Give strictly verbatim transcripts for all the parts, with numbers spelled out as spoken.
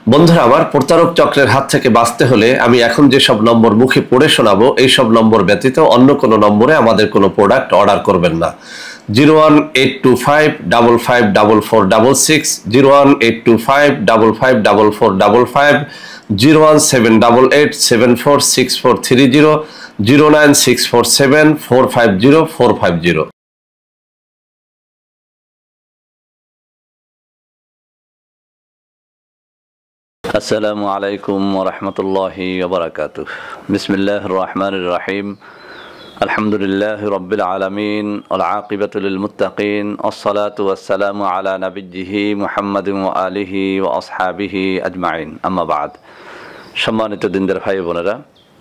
বন্ধুরা আমার, প্রতারক চক্রের হাত থেকে বাঁচতে হলে আমি এখন যে সব নম্বর মুখে পড়ে শোনাবো এই সব নম্বর ব্যতীত অন্য কোনো নম্বরে আমাদের কোনো প্রোডাক্ট অর্ডার করবেন না। Zero one eight two five double five double four double six, zero one eight two five double five double four double five, zero one seven double eight seven four six four three zero, zero nine six four seven four five zero four five zero. আসসালামু আলাইকুম ওয়া রাহমাতুল্লাহি ওয়া বারাকাতুহু। বিসমিল্লাহির রহমানির রহিম। আলহামদুলিল্লাহি রাব্বিল আলামিন ওয়াল আকিবাতু লিল মুত্তাকিন ওয়াসসালাতু ওয়াসসালামু আলা নাবিয়্যিহি মুহাম্মাদিন ওয়া আলিহি ওয়া আসহাবিহি আজমাইন। আম্মা বাদ। সম্মানিত দিনদার ভাই বোনেরা,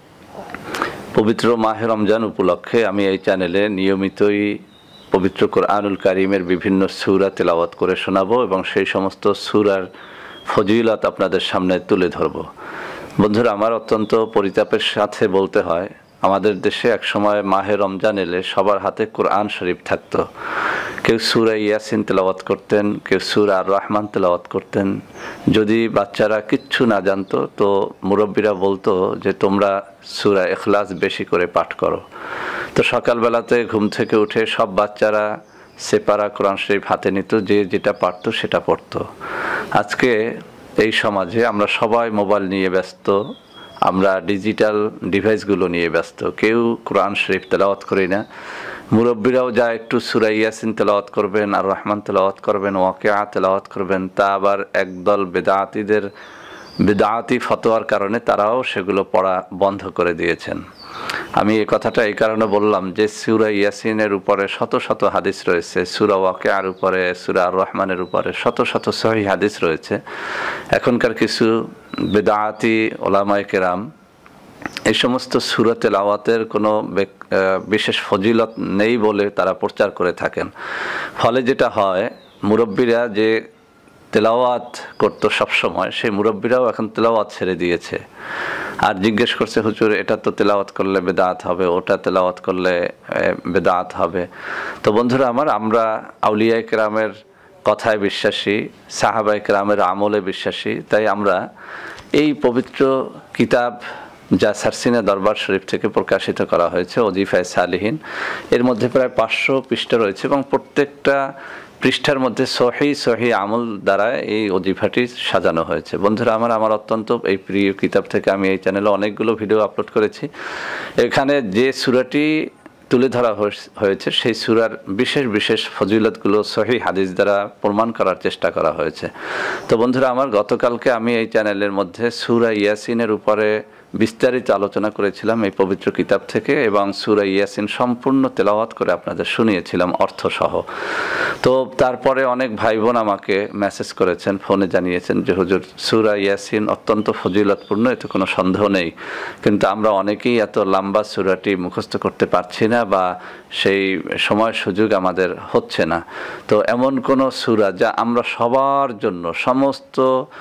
পবিত্র মাহে রমজান উপলক্ষে আমি এই চ্যানেলে নিয়মিতই পবিত্র কোরআনুল কারীমের বিভিন্ন সূরা তেলাওয়াত করে শোনাবো এবং সেই সমস্ত সূরার ফজিলত আপনাদের সামনে তুলে ধরব। বন্ধুরা আমার, অত্যন্ত পরিতাপের সাথে বলতে হয়, আমাদের দেশে এক সময় মাহে রমজান এলে সবার হাতে কোরআন শরীফ থাকতো। কেউ সূরা ইয়াসিন তেলাওয়াত করতেন, কেউ সূরা আর রহমান তেলাওয়াত করতেন। যদি বাচ্চারা কিচ্ছু না জানতো তো মুরব্বীরা বলতো যে তোমরা সূরা ইখলাস বেশি করে পাঠ করো। তো সকালবেলাতে ঘুম থেকে উঠে সব বাচ্চারা সেপারা কোরআন শরীফ হাতে নিত, যে যেটা পারতো সেটা পড়তো। আজকে এই সমাজে আমরা সবাই মোবাইল নিয়ে ব্যস্ত, আমরা ডিজিটাল ডিভাইসগুলো নিয়ে ব্যস্ত, কেউ কোরআন শরীফ তেলাওয়াত করি না। মুরব্বীরাও যা একটু সূরা ইয়াসিন তেলাওয়াত করবেন, আর রহমান তেলাওয়াত করবেন, ওয়াকিয়া তেলাওয়াত করবেন, তা আবার একদল বেদাতীদের বেদাতি ফতোয়ার কারণে তারাও সেগুলো পড়া বন্ধ করে দিয়েছেন। আমি এই কথাটা এই কারণে বললাম যে সূরা ইয়াসিনের উপরে শত শত হাদিস রয়েছে, সূরা ওয়াকিয়ার উপরে, সূরা আর রহমানের উপরে শত শত সহিহ হাদিস রয়েছে। এখনকার কিছু বেদাতি ওলামায়ে কেরাম এই সমস্ত সূরা তেলাওয়াতের কোনো বিশেষ ফজিলত নেই বলে তারা প্রচার করে থাকেন। ফলে যেটা হয়, মুরব্বীরা যে তেলাওয়াত করতো সবসময়, সেই মুরব্বীরাও এখন তেলাওয়াত ছেড়ে দিয়েছে আর জিজ্ঞেস করছে, হুজুর এটা তো তেলাওয়াত করলে বেদাত হবে, ওটা তেলাওয়াত করলে বেদাত হবে। তো বন্ধুরা আমার, আমরা আউলিয়ায়ে কেরামের কথায় বিশ্বাসী, সাহাবায়ে কেরামের আমলে বিশ্বাসী, তাই আমরা এই পবিত্র কিতাব যা সারসিনা দরবার শরীফ থেকে প্রকাশিত করা হয়েছে, ওজিফায়ে সালিহিন, এর মধ্যে প্রায় পাঁচশো পৃষ্ঠা রয়েছে এবং প্রত্যেকটা পৃষ্ঠার মধ্যে সহি সহি আমল দ্বারা এই ওজিফাটি সাজানো হয়েছে। বন্ধুরা আমার, আমার অত্যন্ত এই প্রিয় কিতাব থেকে আমি এই চ্যানেলে অনেকগুলো ভিডিও আপলোড করেছি। এখানে যে সূরাটি তুলে ধরা হয়েছে সেই সূরার বিশেষ বিশেষ ফজিলতগুলো সহি হাদিস দ্বারা প্রমাণ করার চেষ্টা করা হয়েছে। তো বন্ধুরা আমার, গতকালকে আমি এই চ্যানেলের মধ্যে সূরা ইয়াসিনের উপরে বিস্তারিত আলোচনা করেছিলাম এই পবিত্র কিতাব থেকে, এবং সূরা ইয়াসিন সম্পূর্ণ তেলাওয়াত করে আপনাদের শুনিয়েছিলাম অর্থসহ। তো তারপরে অনেক ভাই বোন আমাকে মেসেজ করেছেন, ফোনে জানিয়েছেন যে হুজুর সূরা ইয়াসিন অত্যন্ত ফজিলতপূর্ণ, এতে কোনো সন্দেহ নেই, কিন্তু আমরা অনেকেই এত লম্বা সূরাটি মুখস্থ করতে পারছি না বা সেই সময় সুযোগ আমাদের হচ্ছে না। তো এমন কোনো সূরা যা আমরা সবার জন্য, সমস্ত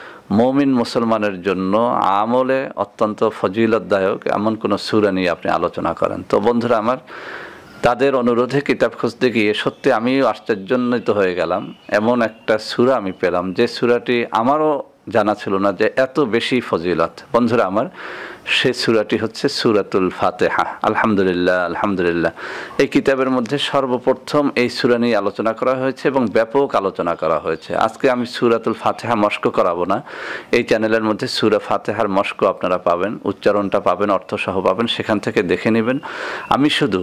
মুমিন মুসলমানের জন্য আমলে অত্যন্ত ফজিলতদায়ক, এমন কোনো সূরা নিয়ে আপনি আলোচনা করেন। তো বন্ধুরা আমার, তাদের অনুরোধে কিতাব খুঁজতে গিয়ে সত্যি আমিও আশ্চর্যান্বিত হয়ে গেলাম। এমন একটা সূরা আমি পেলাম যে সূরাটি আমারও জানা ছিল না যে এত বেশি ফজিলত। বন্ধুরা আমার, সেই সূরাটি হচ্ছে সূরাতুল ফাতিহা। আলহামদুলিল্লাহ আলহামদুলিল্লাহ, এই কিতাবের মধ্যে সর্বপ্রথম এই সূরা নিয়ে আলোচনা করা হয়েছে এবং ব্যাপক আলোচনা করা হয়েছে। আজকে আমি সূরাতুল ফাতিহা মস্ক করাবো না, এই চ্যানেলের মধ্যে সূরা ফাতিহার মস্ক আপনারা পাবেন, উচ্চারণটা পাবেন, অর্থসহ পাবেন, সেখান থেকে দেখে নেবেন। আমি শুধু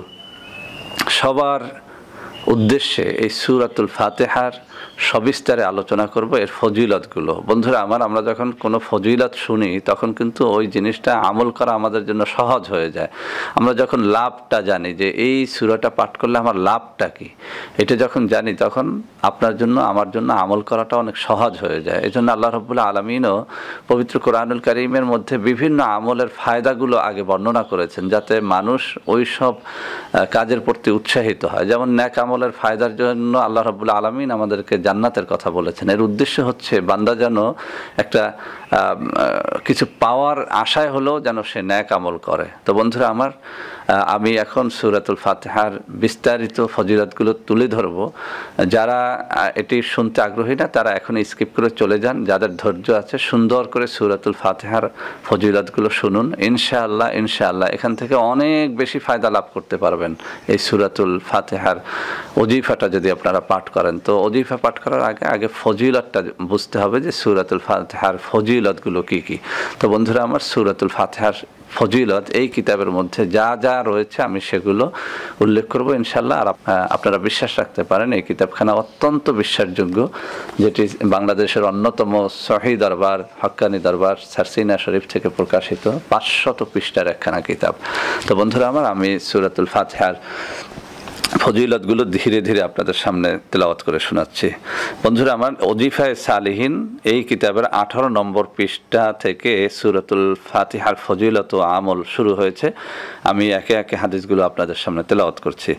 সবার উদ্দেশ্যে এই সূরাতুল ফাতিহার সবিস্তারে আলোচনা করব, এর ফজিলতগুলো। বন্ধুরা আমার, আমরা যখন কোনো ফজিলত শুনি তখন কিন্তু ওই জিনিসটা আমল করা আমাদের জন্য সহজ হয়ে যায়। আমরা যখন লাভটা জানি যে এই সূরাটা পাঠ করলে আমার লাভটা কি, এটা যখন জানি তখন আপনার জন্য আমার জন্য আমল করাটা অনেক সহজ হয়ে যায়। এই জন্য আল্লাহ রাব্বুল আলামিনও পবিত্র কোরআনুল কারীমের মধ্যে বিভিন্ন আমলের ফায়দাগুলো আগে বর্ণনা করেছেন, যাতে মানুষ ওই সব কাজের প্রতি উৎসাহিত হয়। যেমন নেক আমলের ফায়দার জন্য আল্লাহ রাব্বুল আলামিন আমাদেরকে জান্নাতের কথা বলেছেন। এর উদ্দেশ্য হচ্ছে বান্দা যেন একটা কিছু পাওয়ার আশায় হলেও যেন সে ন্যাক আমল করে। তো বন্ধুরা আমার, আমি এখন সূরাতুল ফাতিহার বিস্তারিত ফজিলতগুলো তুলে ধরব। যারা এটি শুনতে আগ্রহী না তারা এখন স্কিপ করে চলে যান, যাদের ধৈর্য আছে সুন্দর করে সূরাতুল ফাতিহার ফজিলতগুলো শুনুন। ইনশাআল্লাহ ইনশাআল্লাহ এখান থেকে অনেক বেশি ফায়দা লাভ করতে পারবেন। এই সূরাতুল ফাতিহার ওজিফাটা যদি আপনারা পাঠ করেন, তো ওজিফা পাঠ করার আগে আগে ফজিলতটা বুঝতে হবে যে সূরাতুল ফাতিহার ফজিলতগুলো কী কী। তো বন্ধুরা আমার, সূরাতুল ফাতিহার ফজিলত এই কিতাবের মধ্যে যা যা রয়েছে আমি সেগুলো উল্লেখ করব ইনশাল্লাহ। আর আপনারা বিশ্বাস রাখতে পারেন এই কিতাবখানা অত্যন্ত বিশ্বাসযোগ্য, যেটি বাংলাদেশের অন্যতম সহি দরবার হক্কানি দরবার সারসিনা শরীফ থেকে প্রকাশিত পাঁচশত পৃষ্ঠার একখানা কিতাব। তো বন্ধুরা আমার, আমি সূরাতুল ফাতিহার ফজিলতগুলো ধীরে ধীরে আপনাদের সামনে তেলাওয়াত করে শোনাচ্ছি। বন্ধুরা আমার, ওজিফায়ে সালিহিন এই কিতাবের আঠারো নম্বর পৃষ্ঠা থেকে সূরাতুল ফাতিহার ফজিলত ও আমল শুরু হয়েছে। আমি একে একে হাদিসগুলো আপনাদের সামনে তেলাওয়াত করছি।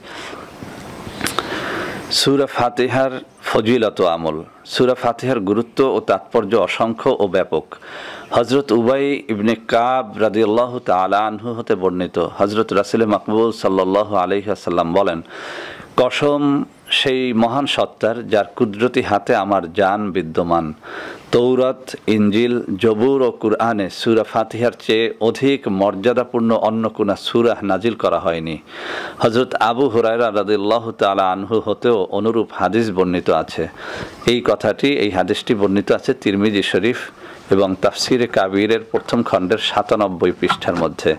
সূরা ফাতিহার ফজিলত ও আমল। সূরা ফাতিহার গুরুত্ব ও তাৎপর্য অসংখ্য ও ব্যাপক। হযরত উবাই ইবনে কাব রাদিয়াল্লাহু তাআলা আনহু হতে বর্ণিত, হযরত রাসূল মাকবুল সাল্লাল্লাহু আলাইহি ওয়াসাল্লাম বলেন, কসম সেই মহান সত্তার যার কুদরতি হাতে আমার জান বিদ্যমান, তৌরাত, ইনজিল, জবুর ও কুরআনে সূরা ফাতিহার চেয়ে অধিক মর্যাদাপূর্ণ অন্য কোন সূরা নাজিল করা হয়নি। হযরত আবু হুরায়রা রাদিয়াল্লাহু তাআলা আনহু হতেও অনুরূপ হাদিস বর্ণিত আছে। এই কথাটি এই হাদিসটি বর্ণিত আছে তিরমিজি শরীফ এবং তাফসিরে কাবীরের প্রথম খণ্ডের সাতানব্বই পৃষ্ঠার মধ্যে।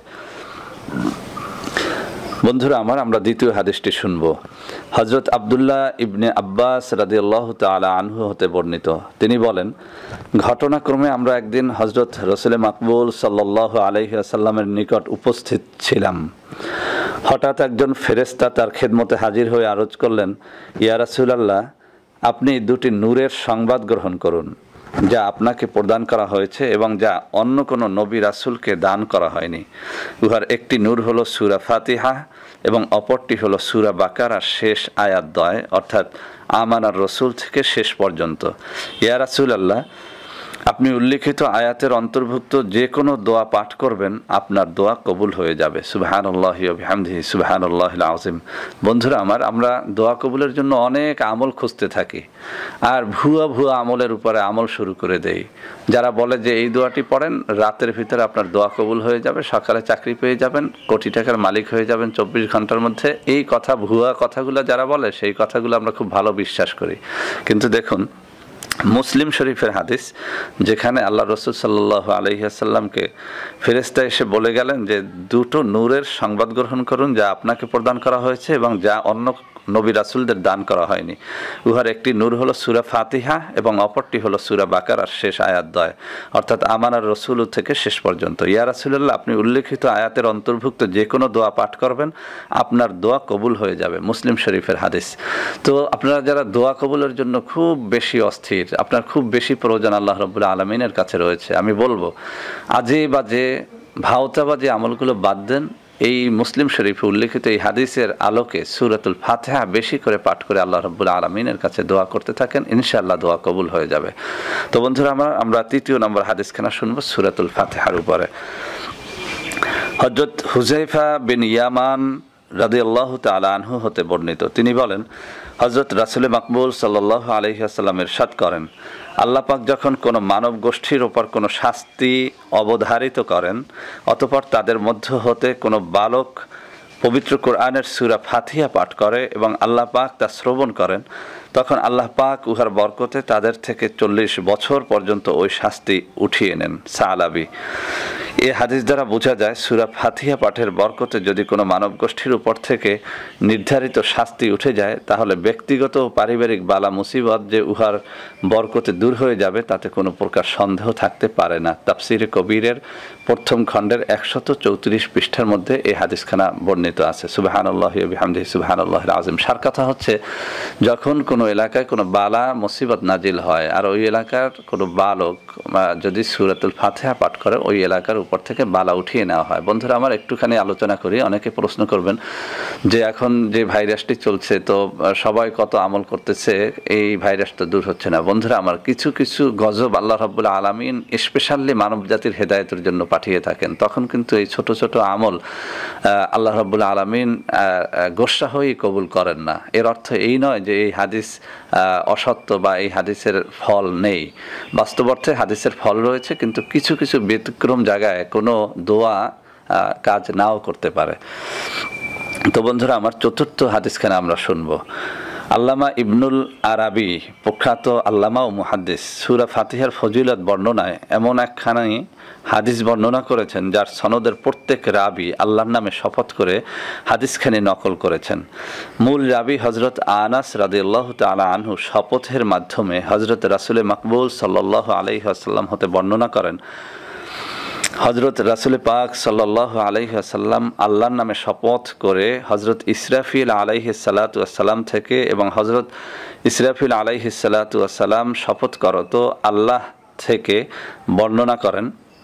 বন্ধুরা আমার, আমরা দ্বিতীয় হাদিসটি শুনব। হযরত আব্দুল্লাহ ইবনে আব্বাস রাদিয়াল্লাহু তাআলা আনহু হতে বর্ণিত, তিনি বলেন, ঘটনাক্রমে আমরা একদিন হযরত রাসূল মাকবুল সাল্লাল্লাহু আলাইহি ওয়াসাল্লামের নিকট উপস্থিত ছিলাম। হঠাৎ একজন ফেরেশতা তার খেদমতে হাজির হয়ে আরজ করলেন, ইয়া রাসূলুল্লাহ, আপনি দুটি নূরের সংবাদ গ্রহণ করুন, যা আপনাকে প্রদান করা হয়েছে এবং যা অন্য কোনো নবী রাসূলকে দান করা হয়নি। উহার একটি নূর হলো সূরা ফাতিহা এবং অপরটি হলো সূরা বাকারার শেষ আয়াতদ্বয়, অর্থাৎ আমানার রসুল থেকে শেষ পর্যন্ত। ইয়া রাসূলুল্লাহ, আপনি উল্লিখিত আয়াতের অন্তর্ভুক্ত যে কোনো দোয়া পাঠ করবেন, আপনার দোয়া কবুল হয়ে যাবে। সুবহানাল্লাহি ওয়া বিহামদিহি সুবহানাল্লাহিল আযীম। বন্ধুরা আমার, আমরা দোয়া কবুলের জন্য অনেক আমল খুঁজতে থাকি আর ভুয়া ভুয়া আমলের উপরে আমল শুরু করে দেই। যারা বলে যে এই দোয়াটি পড়েন, রাতের ভিতরে আপনার দোয়া কবুল হয়ে যাবে, সকালে চাকরি পেয়ে যাবেন, কোটি টাকার মালিক হয়ে যাবেন চব্বিশ ঘন্টার মধ্যে, এই কথা ভুয়া কথাগুলো যারা বলে সেই কথাগুলো আমরা খুব ভালো বিশ্বাস করি। কিন্তু দেখুন, মুসলিম শরীফের হাদিস, যেখানে আল্লাহ রসুল সাল্লাল্লাহু আলাইহি ওয়াসাল্লামকে ফেরেশতা এসে বলে গেলেন যে দুটো নূরের সংবাদ গ্রহণ করুন যা আপনাকে প্রদান করা হয়েছে এবং যা অন্য নবী রাসূলদের দান করা হয়নি। উহার একটি নূর হলো সূরা ফাতিহা এবং অপরটি হলো সূরা বাকারার শেষ আয়াতদ্বয়, অর্থাৎ আমানার রসুল থেকে শেষ পর্যন্ত। ইয়া রাসূলুল্লাহ, আপনি উল্লেখিত আয়াতের অন্তর্ভুক্ত যে কোনো দোয়া পাঠ করবেন, আপনার দোয়া কবুল হয়ে যাবে। মুসলিম শরীফের হাদিস। তো আপনারা যারা দোয়া কবুলের জন্য খুব বেশি অস্থির, আপনার খুব বেশি প্রয়োজন আল্লাহ রাব্বুল আলামিনের কাছে রয়েছে, আমি বলবো আজে বাজে ভাওতাবাজে আমলগুলো বাদ দেন। এই মুসলিম শরীফে উল্লেখিত এই হাদিসের আলোকে সূরাতুল ফাতিহা বেশি করে পাঠ করে আল্লাহ রাব্বুল আলামিনের কাছে দোয়া করতে থাকেন, ইনশাআল্লাহ দোয়া কবুল হয়ে যাবে। তো বন্ধুরা আমরা আমরা তৃতীয় নম্বর হাদিসখানা শুনবো সূরাতুল ফাতিহার উপরে। হযরত হুযায়ফা বিন ইয়ামান রাদিয়াল্লাহু তাআলা আনহু হতে বর্ণিত, তিনি বলেন, হযরত রাসূল মাকবুল সাল্লাল্লাহু আলাইহি ওয়াসাল্লাম ইরশাদ করেন, আল্লাহ পাক যখন কোনো মানব গোষ্ঠীর ওপর কোনো শাস্তি অবধারিত করেন, অতঃপর তাদের মধ্য হতে কোনো বালক পবিত্র কোরআনের সূরা ফাতিহা পাঠ করে এবং আল্লাহ পাক তা শ্রবণ করেন, তখন আল্লাহ পাক উহার বরকতে তাদের থেকে চল্লিশ বছর পর্যন্ত ওই শাস্তি উঠিয়ে নেন। সালাবি। এই হাদিস দ্বারা বোঝা যায় সূরা ফাতিহা পাঠের বরকতে যদি কোনো মানব গোষ্ঠীর উপর থেকে নির্ধারিত শাস্তি উঠে যায়, তাহলে ব্যক্তিগত ও পারিবারিক বালা মুসিবত যে উহার বরকতে দূর হয়ে যাবে তাতে কোনো প্রকার সন্দেহ থাকতে পারে না। তাফসিরে কবিরের প্রথম খণ্ডের একশত চৌত্রিশ পৃষ্ঠার মধ্যে এই হাদিসখানা বর্ণিত আছে। সুবহানাল্লাহি ওয়া বিহামদিহি সুবহানাল্লাহিল আযীম। সার কথা হচ্ছে, যখন কোনো এলাকায় কোনো বালা মুসিবত নাজিল হয় আর ওই এলাকার কোনো বালক যদি সূরাতুল ফাতিহা পাঠ করে, ওই এলাকার উপর উপর থেকে বালা উঠিয়ে নেওয়া হয়। বন্ধুরা আমার, একটুখানি আলোচনা করি। অনেকে প্রশ্ন করবেন যে এখন যে ভাইরাসটি চলছে, তো সবাই কত আমল করতেছে, এই ভাইরাস তো দূর হচ্ছে না। বন্ধুরা আমার, কিছু কিছু গজব আল্লাহ রাব্বুল আলামিন স্পেশালি মানব জাতির হেদায়েতের জন্য পাঠিয়ে থাকেন। তখন কিন্তু এই ছোট ছোট আমল আল্লাহ রাব্বুল আলামিন গোস্বা হয়েই কবুল করেন না। এর অর্থ এই নয় যে এই হাদিস অসত্য বা এই হাদিসের ফল নেই। বাস্তব অর্থে হাদিসের ফল রয়েছে, কিন্তু কিছু কিছু ব্যতিক্রম জায়গায় কোনো দোয়া কাজ নাও করতে পারে। তো বন্ধুরা আমার, চতুর্থ হাদিসখানে আমরা শুনবো। আল্লামা ইবনুল আরাবি, প্রখ্যাত আল্লামা ও মুহাদ্দিস, সূরা ফাতিহার ফজিলত বর্ণনায় এমন একখানি হাদিস বর্ণনা করেছেন যার সনদের প্রত্যেক রাবি আল্লাহর নামে শপথ করে হাদিসখানি নকল করেছেন। মূল রাবি হজরত আনাস রাদিয়াল্লাহু তাআলা আনহু শপথের মাধ্যমে হজরত রাসূলে মাকবুল সাল্লাল্লাহু আলাইহি ওয়াসাল্লাম হতে বর্ণনা করেন। হজরত রাসূল পাক সাল্লাল্লাহু আলাইহি ওয়াসাল্লাম আল্লাহর নামে শপথ করে হজরত ইসরাফিল আলাইহিস সালাতু ওয়াসসালাম থেকে এবং হজরত ইসরাফিল আলাইহিস সালাতু ওয়াসসালাম শপথ করত আল্লাহ থেকে বর্ণনা করেন।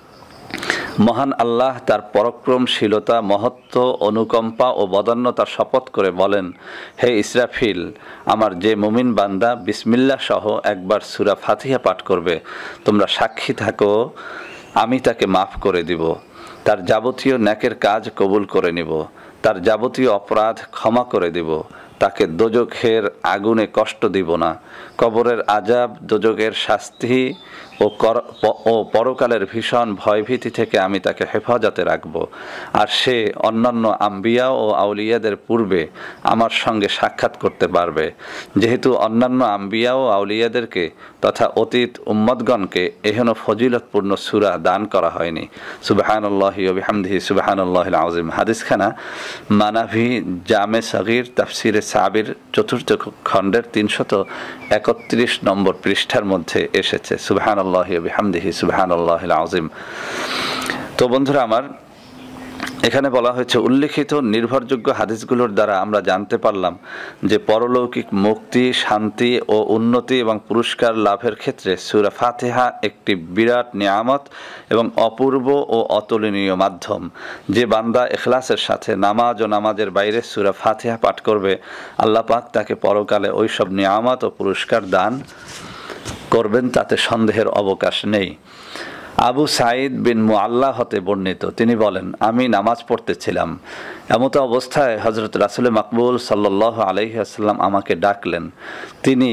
মহান আল্লাহ তার পরাক্রমশীলতা, মহত্ব, অনুকম্পা ও বদান্যতার শপথ করে বলেন, হে ইসরাফিল, আমার যে মুমিন বান্দা বিসমিল্লাহ সহ একবার সূরা ফাতিহা পাঠ করবে, তোমরা সাক্ষী থাকো, আমি তাকে মাফ করে দিব, তার যাবতীয় নেকের কাজ কবুল করে নিব, তার যাবতীয় অপরাধ ক্ষমা করে দিব, তাকে দোজখের আগুনে কষ্ট দিব না, কবরের আযাব, দোজখের শাস্তি ও ও পরকালের ভীষণ ভয়ভীতি থেকে আমি তাকে হেফাজতে রাখব। আর সে অন্যান্য আম্বিয়া ও আউলিয়াদের পূর্বে আমার সঙ্গে সাক্ষাৎ করতে পারবে, যেহেতু অন্যান্য আম্বিয়া ও আউলিয়াদেরকে তথা অতীত উম্মতগণকে এহেন ফজিলতপূর্ণ সূরা দান করা হয়নি। সুবহানাল্লাহি ওয়া বিহামদিহি সুবহানাল্লাহিল আযীম। হাদিসখানা মানাভি জামে সগীর তাফসিরে সাবির চতুর্থ খণ্ডের তিনশত একত্রিশ নম্বর পৃষ্ঠার মধ্যে এসেছে। সুবহানাল্লাহি ওয়া বিহামদিহি সুবহানাল্লাহিল আযীম। তো বন্ধুরা আমার, এখানে বলা হয়েছে উল্লেখিত নির্ভরযোগ্য হাদিসগুলোর দ্বারা আমরা জানতে পারলাম যে পরলৌকিক মুক্তি, শান্তি ও উন্নতি এবং পুরস্কার লাভের ক্ষেত্রে সূরা ফাতিহা একটি বিরাট নিয়ামত এবং অপূর্ব ও অতুলনীয় মাধ্যম। যে বান্দা ইখলাসের সাথে নামাজ ও নামাজের বাইরে সূরা ফাতিহা পাঠ করবে, আল্লাহ পাক তাকে পরকালে ওইসব নিয়ামত ও পুরস্কার দান করবেন, তাতে সন্দেহের অবকাশ নেই। আবু সাঈদ বিন মুআল্লা হতে বর্ণিত, তিনি বলেন, আমি নামাজ পড়তেছিলাম, এমতো অবস্থায় হজরত রাসূল মাকবুল সাল্লাল্লাহু আলাইহি ওয়াসাল্লাম আমাকে ডাকলেন। তিনি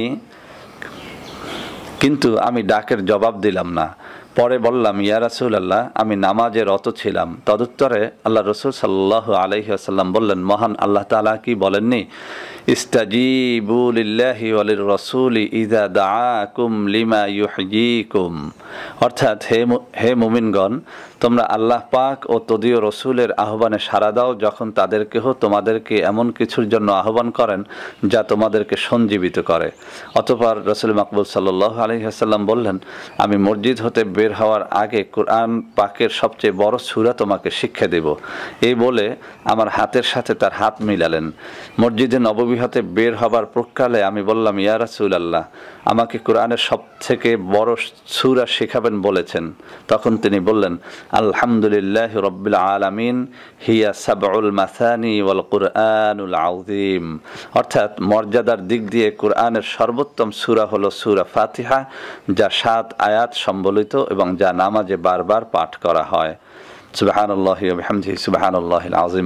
কিন্তু আমি ডাকের জবাব দিলাম না। পরে বললাম, ইয়া রাসূলুল্লাহ, আমি নামাজে রত ছিলাম। তদুত্তরে আল্লাহ রাসূল সাল্লাল্লাহু আলাইহি ওয়াসাল্লাম বললেন, মহান আল্লাহ তাআলা কি বলেননি, ইস্তাজিবু লিল্লাহি ওয়া লির রাসূলি ইযা দাআকুম লিমা ইউহয়িকুম, অর্থাৎ হে হে মুমিনগণ, তোমরা আল্লাহ পাক ও তদীয় রসুলের আহ্বানে সাড়া দাও যখন তাদের কেহ তোমাদেরকে এমন কিছুর জন্য আহ্বান করেন যা তোমাদেরকে সঞ্জীবিত করে। অতঃপর রাসূল মাকবুল সাল্লাল্লাহু আলাইহি ওয়াসাল্লাম বললেন, আমি মসজিদ হতে বের হওয়ার আগে কোরআন পাকের সবচেয়ে বড় সূরা তোমাকে শিক্ষা দেব। এই বলে আমার হাতের সাথে তার হাত মিলালেন। মসজিদে নববী হতে বের হবার প্রকালে আমি বললাম, ইয়া রাসূলুল্লাহ, আমাকে কোরআনের সবথেকে বড় সূরা শেখাবেন বলেছেন। তখন তিনি বললেন, আলহামদুলিল্লাহি রাব্বিল আলামিন, হিয়া সাবউল মাসানি ওয়াল কুরআনুল আযীম, অর্থাৎ মর্যাদার দিক দিয়ে কোরআনের সর্বোত্তম সূরা হলো সূরা ফাতিহা, যা সাত আয়াত সম্বলিত এবং যা নামাজে বারবার পাঠ করা হয়। সুবহানাল্লাহি ওয়া বিহামদিহি সুবহানাল্লাহিল আযীম।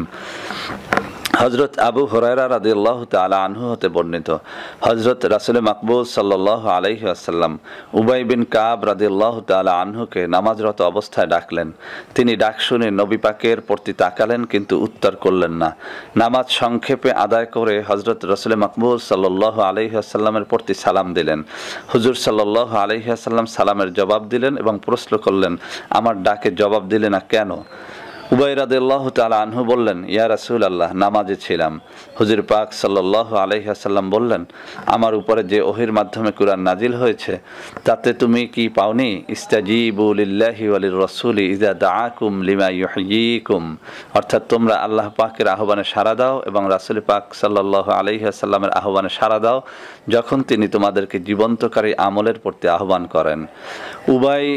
হজরত আবু হুরায়রা রাদিয়াল্লাহু তাআলা আনহু হতে বর্ণিত, হজরত রাসূল মাকবুল সাল্লাল্লাহু আলাইহি ওয়াসাল্লাম উবাই বিন কাব রাদিয়াল্লাহু তাআলা আনহুকে নামাজরত অবস্থায় ডাকলেন। তিনি ডাক শুনে নবী পাকের প্রতি তাকালেন, কিন্তু উত্তর করলেন না। নামাজ সংক্ষেপে আদায় করে হজরত রাসূল মাকবুল সাল্লাল্লাহু আলাইহি ওয়াসাল্লামের প্রতি সালাম দিলেন। হুজুর সাল্লাল্লাহু আলাইহি ওয়াসাল্লাম সালামের জবাব দিলেন এবং প্রশ্ন করলেন, আমার ডাকে জবাব দিলে না কেন? উবাই রাদিয়াল্লাহু তাআলা আনহু বললেন, ইয়া রাসূলুল্লাহ, নামাজে ছিলাম। হুজুর পাক সাল্লাল্লাহু আলাইহি ওয়াসাল্লাম বললেন, আমার উপরে যে ওহীর মাধ্যমে কুরআন নাজিল হয়েছে তাতে তুমি কি পাওনি? ইস্তাজিবু লিল্লাহি ওয়া লির রাসূলি ইযা দাআকুম লিমা ইউহয়িকুম, অর্থাৎ তোমরা আল্লাহ পাকের আহ্বানে সাড়া দাও এবং রাসূল পাক সাল্লাল্লাহু আলাইহি ওয়াসাল্লামের আহ্বানে সাড়া দাও যখন তিনি তোমাদেরকে জীবন্তকারী আমলের প্রতি আহ্বান করেন। উবাই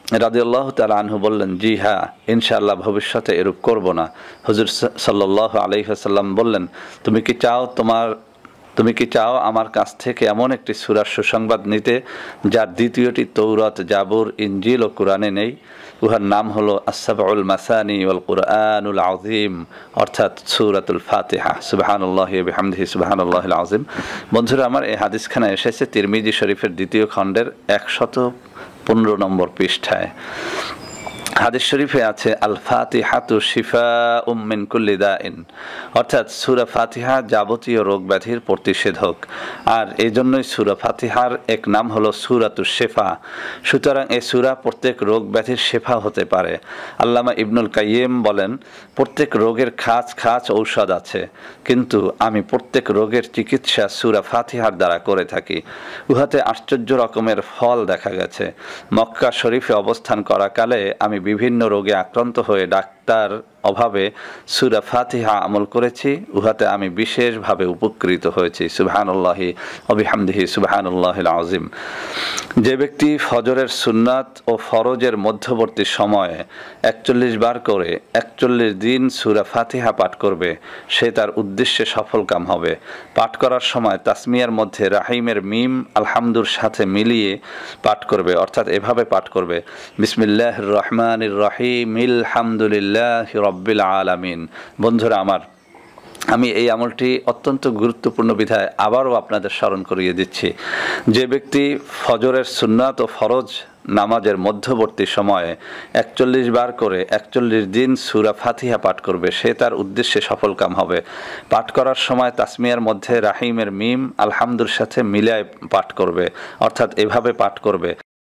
রাদিয়াল্লাহু তাআলা আনহু বললেন, জি হ্যাঁ, ইনশাআল্লাহ ভবিষ্যতে এরূপ করব না। হুজুর সাল্লাল্লাহু আলাইহি ওয়াসাল্লাম বললেন, তুমি কি চাও তোমার তুমি কি চাও আমার কাছ থেকে এমন একটি সূরার সুসংবাদ নিতে যার দ্বিতীয়টি তৌরাত, জাবুর, ইনজিল ও কুরআনে নেই? উহার নাম হলো আস-সাবউল মাসানি ওয়াল কুরআনুল আযীম, অর্থাৎ সূরাতুল ফাতিহা। সুবহানাল্লাহি ওয়া বিহামদিহি সুবহানাল্লাহিল আযীম। বন্ধুরা আমার, এই হাদিসখানা এসেছে তিরমিজি শরীফের দ্বিতীয় খণ্ডের একশত পনেরো নম্বর পৃষ্ঠায়। হাদিস শরীফে আছে, আল ফাতিহাতু শিফাউম মিন কুল্লি দাইন, অর্থাৎ সূরা ফাতিহা যাবতীয় রোগ ব্যাধির প্রতিষেধক। আর এই জন্যই সূরা ফাতিহার এক নাম হলো সূরাতুশ শিফা। সুতরাং এই সূরা প্রত্যেক রোগ ব্যাধির শিফা হতে পারে। আল্লামা ইবনুল কাইয়িম বলেন, প্রত্যেক রোগের খাঁচ খাঁচ ঔষধ আছে, কিন্তু আমি প্রত্যেক রোগের চিকিৎসা সূরা ফাতিহার দ্বারা করে থাকি। উহাতে আশ্চর্য রকমের ফল দেখা গেছে। মক্কা শরীফে অবস্থান করাকালে আমি বিভিন্ন রোগে আক্রান্ত হয়ে ডাক্তার অভাবে সূরা ফাতিহা আমল করেছি, উহাতে আমি বিশেষভাবে উপকৃত হয়েছি। সুবহানাল্লাহি ওয়া বিহামদিহি সুবহানাল্লাহিল আযীম। যে ব্যক্তি ফজরের সুন্নাত ও ফরজের মধ্যবর্তী সময়ে একচল্লিশ বার করে একচল্লিশ দিন সূরা ফাতিহা পাঠ করবে, সে তার উদ্দেশ্যে সফলকাম হবে। পাঠ করার সময় তাসমিয়ার মধ্যে রাহিমের মিম আলহামদুর সাথে মিলিয়ে পাঠ করবে, অর্থাৎ এভাবে পাঠ করবে, বিসমিল্লাহির রহমানির রহিম আলহামদুলিল্লাহি রাব্বিল আলামিন। বন্ধুরা আমার, আমি এই আমলটি অত্যন্ত গুরুত্বপূর্ণ বিধায় আবারও আপনাদের স্মরণ করিয়ে দিচ্ছি। যে ব্যক্তি ফজরের সুন্নাত ও ফরজ নামাজের মধ্যবর্তী সময়ে একচল্লিশ বার করে একচল্লিশ দিন সূরা ফাতিহা পাঠ করবে, সে তার উদ্দেশ্যে সফলকাম হবে। পাঠ করার সময় তাসমিয়ার মধ্যে রাহিমের মিম আলহামদুর সাথে মিলায় পাঠ করবে, অর্থাৎ এভাবে পাঠ করবে,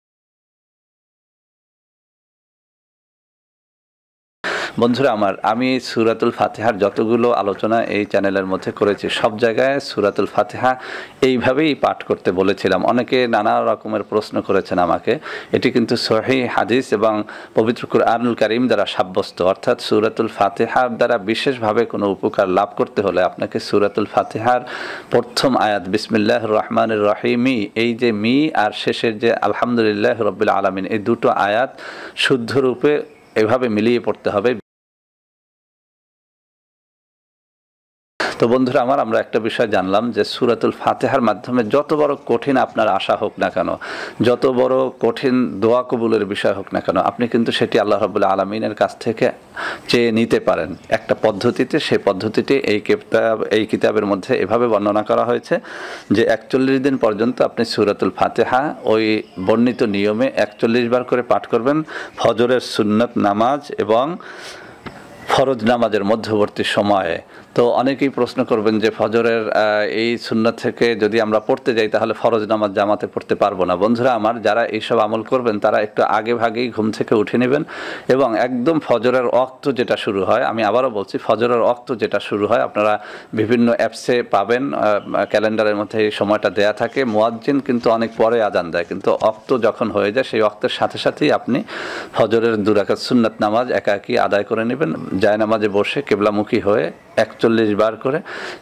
বন্ধুরা আমার, আমি সূরাতুল ফাতিহার যতগুলো আলোচনা এই চ্যানেলের মধ্যে করেছি, সব জায়গায় সূরাতুল ফাতিহা এইভাবেই পাঠ করতে বলেছিলাম। অনেকে নানা রকমের প্রশ্ন করেছেন আমাকে। এটি কিন্তু সহিহ হাদিস এবং পবিত্র কুরআনুল কারীম দ্বারা সাব্যস্ত। অর্থাৎ সূরাতুল ফাতিহার দ্বারা বিশেষভাবে কোনো উপকার লাভ করতে হলে আপনাকে সূরাতুল ফাতিহার প্রথম আয়াত বিসমিল্লাহির রহমানির রহিমি, এই যে মি আর শেষের যে আলহামদুলিল্লাহি রাব্বিল আলামিন, এই দুটো আয়াত শুদ্ধ রূপে এভাবে মিলিয়ে পড়তে হবে। তো বন্ধুরা আমার, আমরা একটা বিষয় জানলাম যে সূরাতুল ফাতিহার মাধ্যমে যত বড় কঠিন আপনার আশা হোক না কেন, যত বড় কঠিন দোয়া কবুলের বিষয় হোক না কেন, আপনি কিন্তু সেটি আল্লাহ রাব্বুল আলামিনের কাছ থেকে চেয়ে নিতে পারেন একটা পদ্ধতিতে। সেই পদ্ধতিটি এই কিতাব এই কিতাবের মধ্যে এভাবে বর্ণনা করা হয়েছে যে একচল্লিশ দিন পর্যন্ত আপনি সূরাতুল ফাতিহা ওই বর্ণিত নিয়মে একচল্লিশ বার করে পাঠ করবেন ফজরের সুন্নাত নামাজ এবং ফরজ নামাজের মধ্যবর্তী সময়ে। তো অনেকেই প্রশ্ন করবেন যে ফজরের এই সুন্নাত থেকে যদি আমরা পড়তে যাই তাহলে ফরজ নামাজ জামাতে পড়তে পারবো না। বন্ধুরা আমার, যারা এইসব আমল করবেন তারা একটু আগে ভাগেই ঘুম থেকে উঠে নেবেন এবং একদম ফজরের ওয়াক্ত যেটা শুরু হয়, আমি আবারও বলছি, ফজরের ওয়াক্ত যেটা শুরু হয়, আপনারা বিভিন্ন অ্যাপসে পাবেন, ক্যালেন্ডারের মধ্যে এই সময়টা দেয়া থাকে। মুয়াজ্জিন কিন্তু অনেক পরে আজান দেয়, কিন্তু ওয়াক্ত যখন হয়ে যায় সেই ওয়াক্তের সাথে সাথেই আপনি ফজরের দুই রাকাত সুন্নাত নামাজ একাকী আদায় করে নেবেন, জায় নামাজে বসে কিবলামুখী হয়ে একচল্লিশ বার করে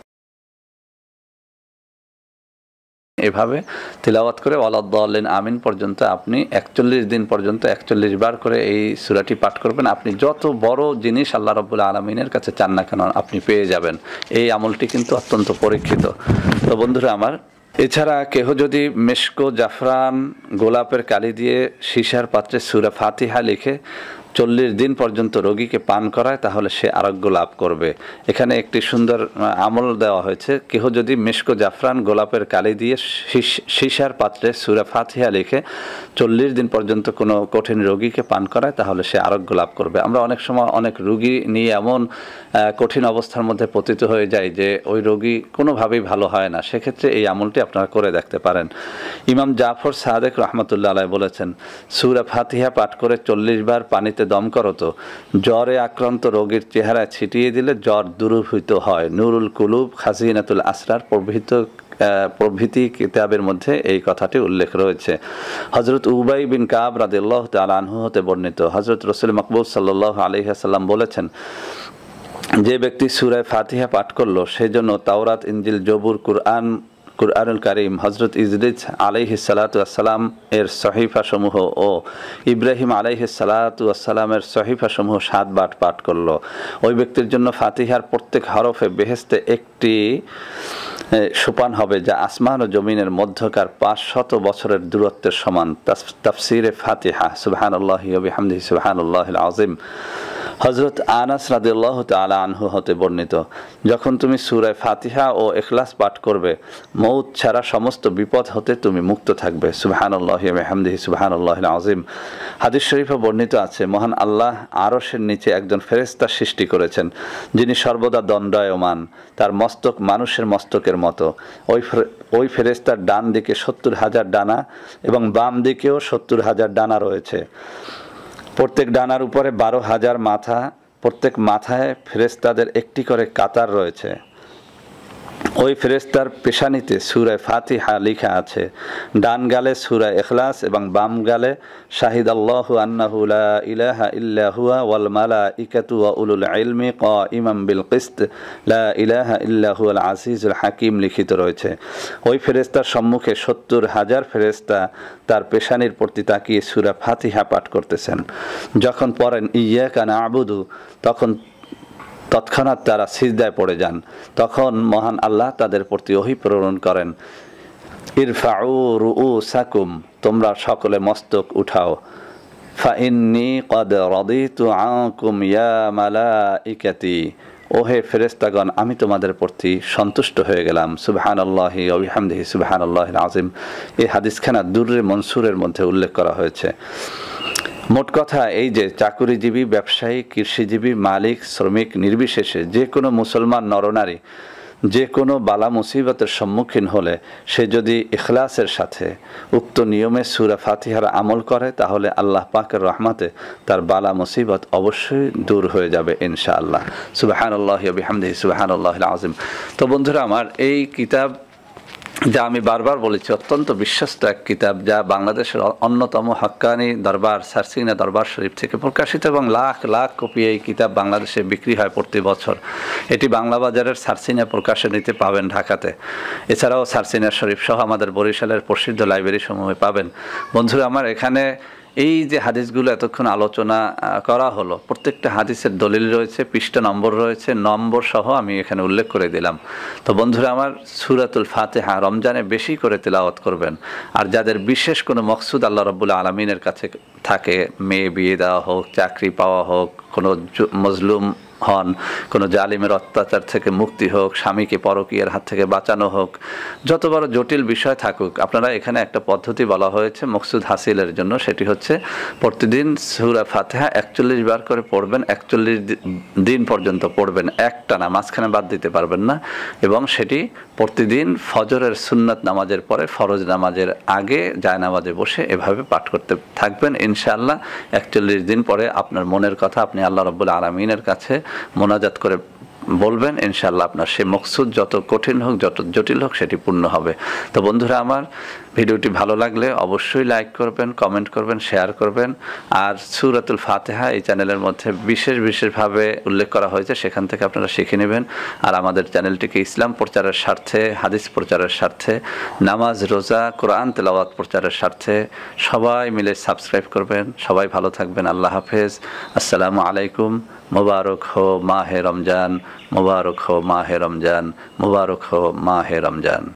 এভাবে তিলাওয়াত করে ওয়ালাদ-দাল্লিন আমিন পর্যন্ত আপনি একচল্লিশ দিন পর্যন্ত একচল্লিশ বার করে এই সূরাটি পাঠ করবেন। আপনি যত বড় জিনিস আল্লাহ রাব্বুল আলামিনের কাছে চান না কেন আপনি পেয়ে যাবেন। এই আমলটি কিন্তু অত্যন্ত পরীক্ষিত। তো বন্ধুরা আমার, এছাড়া কেহ যদি মেশকো, জাফরান, গোলাপের কালি দিয়ে সীসার পাত্রে সূরা ফাতিহা লিখে চল্লিশ দিন পর্যন্ত রোগীকে পান করায় তাহলে সে আরোগ্য লাভ করবে। এখানে একটি সুন্দর আমল দেওয়া হয়েছে, কেহ যদি মেশকো, জাফরান, গোলাপের কালি দিয়ে সীসার পাত্রে সূরা ফাতিহা লিখে চল্লিশ দিন পর্যন্ত কোনো কঠিন রোগীকে পান করায় তাহলে সে আরোগ্য লাভ করবে। আমরা অনেক সময় অনেক রোগী নিয়ে এমন কঠিন অবস্থার মধ্যে পতিত হয়ে যায় যে ওই রোগী কোনোভাবেই ভালো হয় না, সেক্ষেত্রে এই আমলটি আপনারা করে দেখতে পারেন। ইমাম জাফর সাদেক রহমতুল্লাহ আলাইহি বলেছেন, সূরা ফাতিহা পাঠ করে চল্লিশ বার পানিতে দম করো তো জ্বরে আক্রান্ত রোগীর চেহারায় ছিটিয়ে দিলে জ্বর দূরীভূত হয়। নুরুল কুলুব, খাজিনাতুল আসরার প্রভৃত প্রভৃতি কিতাবের মধ্যে এই কথাটি উল্লেখ রয়েছে। হযরত উবাই বিন কাব রাদিয়াল্লাহু তাআলা আনহু হতে বর্ণিত, হযরত রাসূল মাকবুল সাল্লাল্লাহু আলাইহি ওয়াসাল্লাম বলেছেন, যে ব্যক্তি সূরা ফাতিহা পাঠ করলো সেই জন্য তাওরাত, ইনজিল, জবুর, কুরআন কুরআনুল কারীম হযরত ইদ্রিস আলাইহিস সালাতু ওয়াসসালাম এর সহিফা সমূহ ও ইব্রাহিম আলাইহিস সালাতু ওয়াসসালামের সহিফা সমূহ সাতবার পাঠ করলো, ওই ব্যক্তির জন্য ফাতিহার প্রত্যেক হরফে বেহেশতে একটি সোপান হবে, যা আসমান ও জমিনের মধ্যকার পাঁচশত বছরের দূরত্বের সমান। তাফসিরে ফাতিহা। সুবহানাল্লাহি ওয়া বিহামদিহি সুবহানাল্লাহিল আযীম। হযরত আনাস রাদিয়াল্লাহু তাআলা আনহু হতে বর্ণিত, যখন তুমি সূরা ফাতিহা ও ইখলাস পাঠ করবে, মউত ছাড়া সমস্ত বিপদ হতে তুমি মুক্ত থাকবে। সুবহানাল্লাহি ওয়া বিহামদিহি সুবহানাল্লাহিল আযীম। হাদিস শরীফে বর্ণিত আছে, মহান আল্লাহ আরশের নিচে একজন ফেরেশতা সৃষ্টি করেছেন, যিনি সর্বদা দণ্ডায়মান, তার মস্তক মানুষের মস্তকের মতো। ওই ওই ফেরেশতার ডান দিকে সত্তর হাজার ডানা এবং বাম দিকেও সত্তর হাজার ডানা রয়েছে। প্রত্যেক ডানার উপরে বারো হাজার মাথা, প্রত্যেক মাথায় ফেরেশতাদের একটি করে কাতার রয়েছে। ওই ফেরেশতার পেশানিতে সূরা ফাতিহা লেখা আছে, ডান গালে সূরা ইখলাস এবং বাম গালে শাহিদাল্লাহু আন্নাহু লা ইলাহা ইল্লা হুয়া ওয়াল মালাইকাতু ওয়া উলুল ইলমি কাইমান বিল কিসত লা ইলাহা ইল্লা হুয়াল আজিজুল হাকিম লিখিত রয়েছে। ওই ফেরেশতার সম্মুখে সত্তর হাজার ফেরেশতা তার পেশানির প্রতি তাকিয়ে সূরা ফাতিহা পাঠ করতেছেন। যখন পড়েন ইয়াকা না'বুদু, তখন তৎক্ষণাৎ তারা সিজদায় পড়ে যান। তখন মহান আল্লাহ তাদের প্রতি ওহী প্রেরণ করেন, ইরফাউ রুউসাকুম, তোমরা সকলে মস্তক উঠাও। ফাইন্নী ক্বাদ রাদিতু আনকুম ইয়া মালাইকাতি, ওহে ফেরেশতাগণ, আমি তোমাদের প্রতি সন্তুষ্ট হয়ে গেলাম। সুবহানাল্লাহি ওয়া বিহামদিহি সুবহানাল্লাহিল আযীম। এই হাদিসখানা দুররে মনসুরের মধ্যে উল্লেখ করা হয়েছে। মোট কথা এই যে চাকুরিজীবী, ব্যবসায়ী, কৃষিজীবী, মালিক, শ্রমিক নির্বিশেষে যে কোনো মুসলমান নরনারী যে কোনো বালা মুসিবতের সম্মুখীন হলে সে যদি ইখলাসের সাথে উক্ত নিয়মে সূরা ফাতিহার আমল করে, তাহলে আল্লাহ পাকের রহমতে তার বালা মুসিবত অবশ্যই দূর হয়ে যাবে ইনশাআল্লাহ। সুবহানাল্লাহি ওয়া বিহামদিহি সুবহানাল্লাহিল আযীম। তো বন্ধুরা আমার, এই কিতাব যা আমি বারবার বলেছি অত্যন্ত বিশ্বস্ত এক কিতাব, যা বাংলাদেশের অন্যতম হাক্কানি দরবার সারসিনা দরবার শরীফ থেকে প্রকাশিত, এবং লাখ লাখ কপি এই কিতাব বাংলাদেশে বিক্রি হয় প্রতি বছর। এটি বাংলা বাজারের সারসিনা প্রকাশনীতে পাবেন ঢাকাতে। এছাড়াও সারসিনা শরীফ সহ আমাদের বরিশালের প্রসিদ্ধ লাইব্রেরি সমূহে পাবেন। বন্ধুরা আমার, এখানে এই যে হাদিসগুলো এতক্ষণ আলোচনা করা হলো, প্রত্যেকটা হাদিসের দলিল রয়েছে, পৃষ্ঠা নম্বর রয়েছে, নম্বর সহ আমি এখানে উল্লেখ করে দিলাম। তো বন্ধুরা আমার, সূরাতুল ফাতিহা রমজানে বেশি করে তেলাওয়াত করবেন। আর যাদের বিশেষ কোনো মকসুদ আল্লাহ রাব্বুল আলামিনের কাছে থাকে, মেয়ে বিয়ে দেওয়া হোক, চাকরি পাওয়া হোক, কোনো মজলুম হন, কোনো জালিমের অত্যাচার থেকে মুক্তি হোক, স্বামীকে পরকীয়ার হাত থেকে বাঁচানো হোক, যত বড় জটিল বিষয় থাকুক, আপনারা এখানে একটা পদ্ধতি বলা হয়েছে মকসুদ হাসিলের জন্য। সেটি হচ্ছে প্রতিদিন সূরা ফাতিহা একচল্লিশ বার করে পড়বেন, একচল্লিশ দিন পর্যন্ত পড়বেন, একটানা, মাঝখানে বাদ দিতে পারবেন না। এবং সেটি প্রতিদিন ফজরের সুন্নাত নামাজের পরে, ফরজ নামাজের আগে জায়নামাজে বসে এভাবে পাঠ করতে থাকবেন ইনশাআল্লাহ। একচল্লিশ দিন পরে আপনার মনের কথা আপনি আল্লাহ রাব্বুল আলামিনের কাছে মোনাজাত করে বলবেন, ইনশাআল্লাহ আপনার সে মকসুদ যত কঠিন হোক, যত জটিল হোক, সেটি পূর্ণ হবে। তো বন্ধুরা আমার, ভিডিওটি ভালো লাগলে অবশ্যই লাইক করবেন, কমেন্ট করবেন, শেয়ার করবেন। আর সূরাতুল ফাতিহা এই চ্যানেলের মধ্যে বিশেষ বিশেষভাবে উল্লেখ করা হয়েছে, সেখান থেকে আপনারা শিখে নেবেন। আর আমাদের চ্যানেলটিকে ইসলাম প্রচারের স্বার্থে, হাদিস প্রচারের স্বার্থে, নামাজ, রোজা, কোরআন তেলাওয়াত প্রচারের স্বার্থে সবাই মিলে সাবস্ক্রাইব করবেন। সবাই ভালো থাকবেন। আল্লাহ হাফেজ। আসসালামু আলাইকুম। মুবারক হো মাহে রমজান, মুবারক হো মাহে রমজান, মুবারক হো মাহে রমজান।